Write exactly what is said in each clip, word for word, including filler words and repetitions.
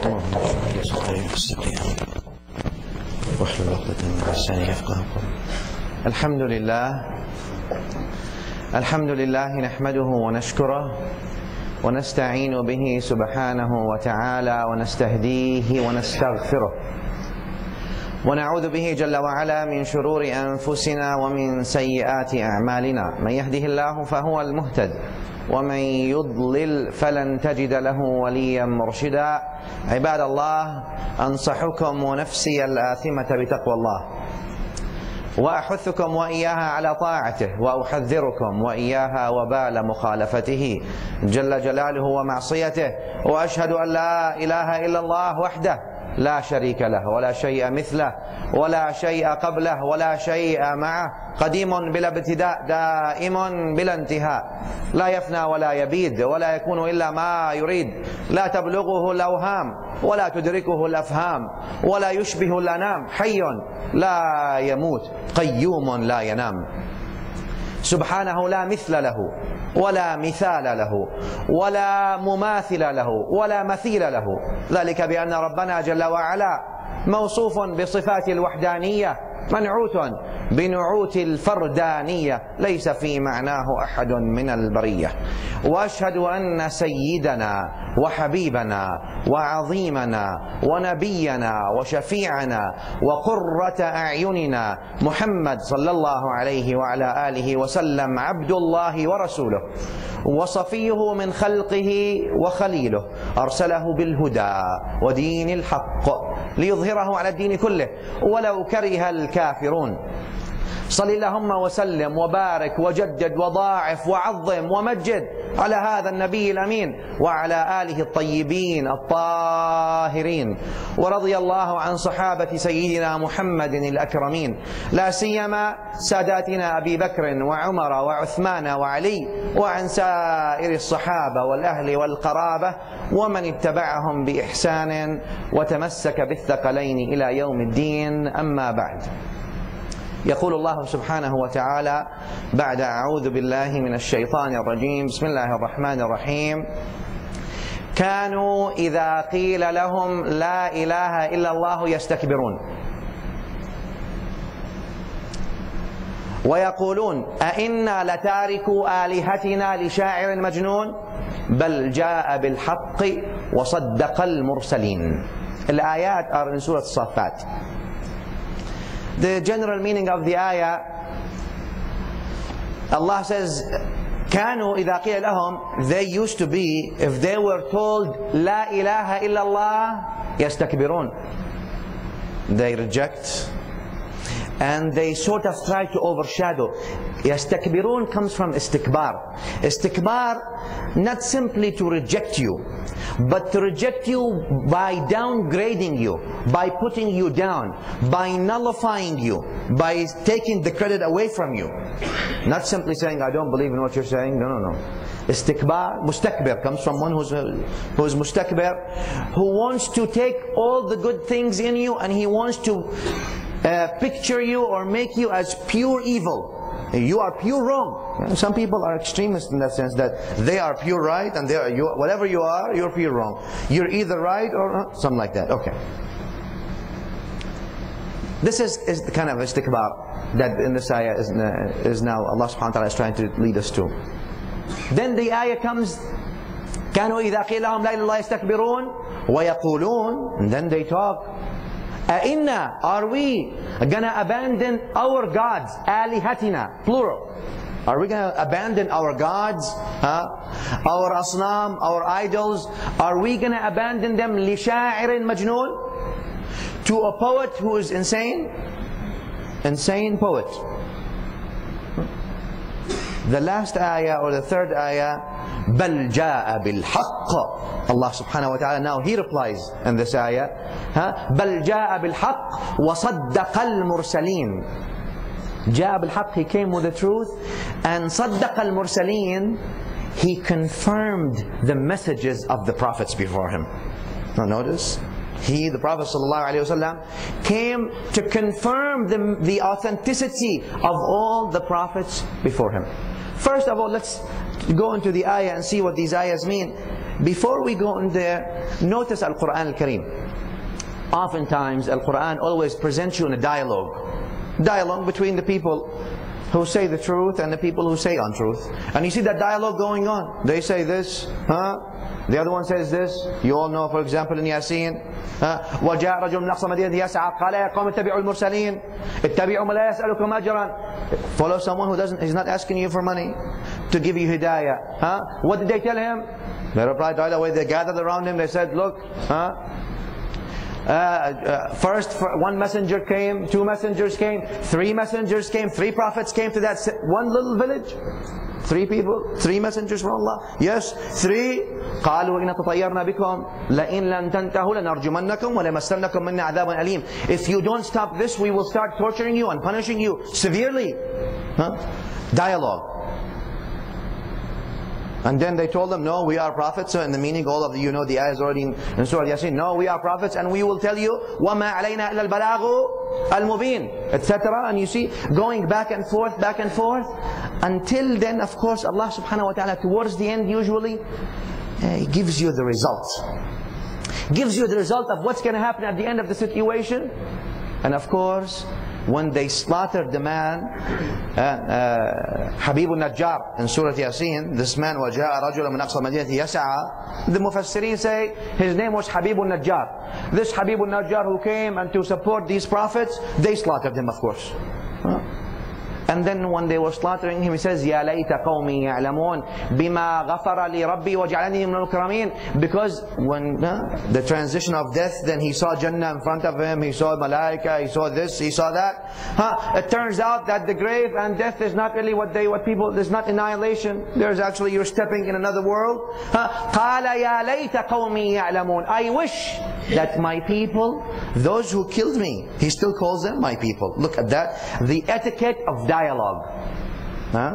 الحمد لله الحمد لله نحمده ونشكره ونستعين به سبحانه وتعالى ونستهديه ونستغفره ونعوذ به جل وعلا من شرور أنفسنا ومن سيئات أعمالنا. من يهده الله فهو المهتد ومن يضلل فلن تجد له وليا مرشدا. عباد الله، أنصحكم ونفسي الآثمة بتقوى الله، وأحثكم وإياها على طاعته، وأحذركم وإياها وبال مخالفته جل جلاله ومعصيته. وأشهد أن لا إله إلا الله وحده لا شريك له ولا شيء مثله ولا شيء قبله ولا شيء معه، قديم بلا ابتداء دائم بلا انتهاء، لا يفنى ولا يبيد ولا يكون إلا ما يريد، لا تبلغه الأوهام ولا تدركه الأفهام ولا يشبه الأنام، حي لا يموت قيوم لا ينام، سبحانه لا مثل له ولا مثال له ولا مماثل له ولا مثيل له. ذلك بأن ربنا جل وعلا موصوف بصفات الوحدانية، منعوت بنعوت الفردانية، ليس في معناه أحد من البرية. وأشهد أن سيدنا وحبيبنا وعظيمنا ونبينا وشفيعنا وقرة أعيننا محمد صلى الله عليه وعلى آله وسلم عبد الله ورسوله، وصفيه من خلقه وخليله، أرسله بالهدى ودين الحق ليظهره على الدين كله ولو كره الكافرون. صل اللهم وسلم وبارك وجدد وضاعف وعظم ومجد على هذا النبي الأمين وعلى آله الطيبين الطاهرين. ورضي الله عن صحابة سيدنا محمد الأكرمين، لا سيما ساداتنا أبي بكر وعمر وعثمان وعلي، وعن سائر الصحابة والأهل والقرابة ومن اتبعهم بإحسان وتمسك بالثقلين إلى يوم الدين. أما بعد، يقول الله سبحانه وتعالى بعد أعوذ بالله من الشيطان الرجيم: بسم الله الرحمن الرحيم. كانوا إذا قيل لهم لا إله إلا الله يستكبرون ويقولون أئنا لتاركوا آلهتنا لشاعر مجنون بل جاء بالحق وصدق المرسلين. الآيات are in سورة الصافات. The general meaning of the ayah, Allah says, كانوا إذا قيل لهم, they used to be, if they were told لا إله إلا الله يستكبرون, they reject and they sort of try to overshadow. يستكبرون comes from istikbar. Istikbar, not simply to reject you, but to reject you by downgrading you, by putting you down, by nullifying you, by taking the credit away from you. Not simply saying, I don't believe in what you're saying. No, no, no. Istikbar, mustakbir, comes from one who's, who is mustakbir, who wants to take all the good things in you and he wants to uh, picture you or make you as pure evil. You are pure wrong. Some people are extremists in that sense, that they are pure right and they are, you, whatever you are, you're pure wrong. You're either right or something like that. Okay. This is, is the kind of istikbar that in this ayah is, uh, is now Allah subhanahu wa ta'ala is trying to lead us to. Then the ayah comes, كانوا إذا قيل لهم لا إله إلا الله يستكبرون ويقولون, and then they talk, أئنا, are we gonna abandon our gods, آلهتنا, plural, are we gonna abandon our gods, huh? our asnam, our idols, are we gonna abandon them لشاعر مجنون, to a poet who is insane, insane poet. The last ayah or the third ayah, بل جاء بالحق. Allah subhanahu wa ta'ala, now he replies in this ayah, huh? بل جاء بالحق وصدق المرسلين. جاء بالحق, he came with the truth, and صدق المرسلين, he confirmed the messages of the prophets before him. Now notice, he, the Prophet ﷺ, came to confirm the, the authenticity of all the prophets before him. First of all, let's go into the ayah and see what these ayahs mean. before we go in there, notice Al-Quran Al-Kareem. Oftentimes, Al-Quran always presents you in a dialogue. Dialogue between the people who say the truth and the people who say untruth. And you see that dialogue going on. They say this, huh? The other one says this. You all know, for example, in Yasin, وَجَاءَ رَجُلٌ مِنْ أَقْصَى الْمَدِينَةِ يَسْعَى قَالَ يَا قَوْمِ اتَّبِعُوا الْمُرْسَلِينَ اتَّبِعُوا مَن لَا يَسْأَلُكُمْ أَجْرًا. Follow someone who doesn't, he's not asking you for money to give you hidayah. Huh? What did they tell him? They replied right away. They gathered around him. They said, look, huh? Uh, uh, first one messenger came, two messengers came, three messengers came, three prophets came to that one little village. Three people, three messengers from Allah. Yes, three. قالوا إن تطيرنا بكم لئن لم تنتهوا لنرجمنكم ولمسنكم منا عذاب أليم. If you don't stop this, we will start torturing you and punishing you severely. Huh? Dialogue. And then they told them, no, we are prophets. So in the meaning, all of you know the ayah is already in, in Surah Yasin. No, we are prophets and we will tell you, وَمَا عَلَيْنَا إِلَّا الْبَلَاغُ الْمُبِينَ, et cetera. And you see, going back and forth, back and forth. Until then, of course, Allah subhanahu wa ta'ala, towards the end usually, uh, He gives you the result. Gives you the result of what's going to happen at the end of the situation. And of course, when they slaughtered the man, uh, uh, Habib al-Najjar in Surah Yasin, this man, وَجَاءَ رَجُلًا مِنْ أَقْصَى الْمَدِينَةِ يَسْعَى, the Mufassirin say his name was Habib al-Najjar. This Habib al-Najjar who came and to support these prophets, they slaughtered him, of course. Huh? And then when they were slaughtering him, he says, يَا لَيْتَ قَوْمِي يَعْلَمُونَ بِمَا غَفَرَ لِي رَبِّي وَجَعَلَنِي مِنَ الْمُكْرَمِينَ. Because when uh, the transition of death, then he saw Jannah in front of him, he saw Malaika, he saw this, he saw that. Huh? It turns out that the grave and death is not really what they, what people, there's not annihilation. There's actually, you're stepping in another world. Huh? قَالَ يَا لَيْتَ قَوْمِي يَعْلَمُونَ. I wish that my people, those who killed me, he still calls them my people. Look at that. The etiquette of dialogue. Huh?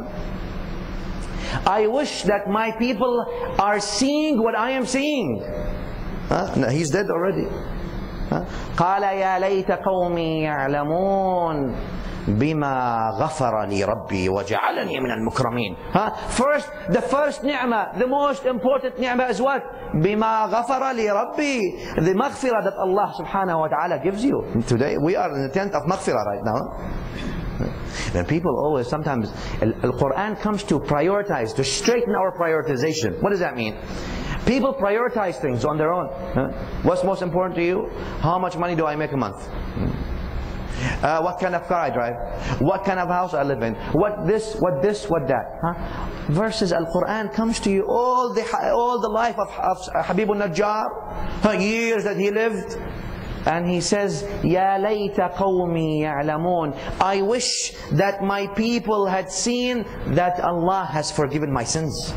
I wish that my people are seeing what I am seeing. Huh? No, he's dead already. قال يا ليت قومي يعلمون بما غفر لي ربي وجعلني من المكرمين. First, the first ni'mah, the most important ni'mah is what? بما غفر لي ربي. The maghfirah that Allah subhanahu wa ta'ala gives you. Today we are in the tenth of maghfirah right now. And people always, sometimes, Al-Quran comes to prioritize, to straighten our prioritization. What does that mean? People prioritize things on their own. Huh? What's most important to you? How much money do I make a month? Uh, what kind of car I drive? What kind of house I live in? What this, what this, what that? Huh? Versus Al-Quran comes to you, all the all the life of, of Habib al-Najjar, huh? Years that he lived. And he says, يَا لَيْتَ قَوْمِي يَعْلَمُونَ. I wish that my people had seen that Allah has forgiven my sins.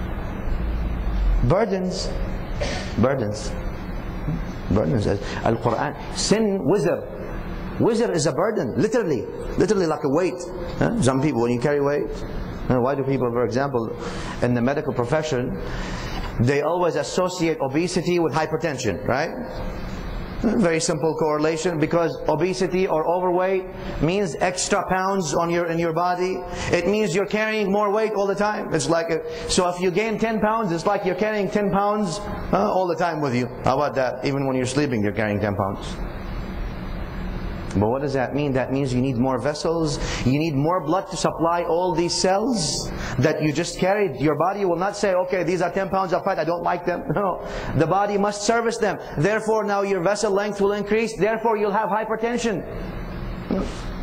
Burdens. Burdens. Burdens. Al-Quran. Sin, wizr. Wizr is a burden, literally. Literally like a weight. Huh? Some people, when you carry weight, why do people, for example, in the medical profession, they always associate obesity with hypertension, right? Very simple correlation, because obesity or overweight means extra pounds on your in your body. It means you're carrying more weight all the time. It's like a, so if you gain ten pounds, it's like you're carrying ten pounds uh, all the time with you. How about that? Even when you're sleeping, you're carrying ten pounds. But what does that mean? That means you need more vessels. You need more blood to supply all these cells that you just carried. Your body will not say, okay, these are ten pounds of fat, I don't like them. No. The body must service them. Therefore, now your vessel length will increase. Therefore, you'll have hypertension.